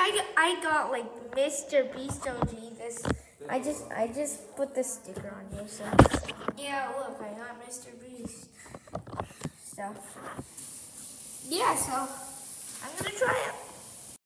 I got like Mr. Beast OG. This I just put the sticker on here. So yeah, look, I got Mr. Beast stuff. Yeah, so I'm gonna try it.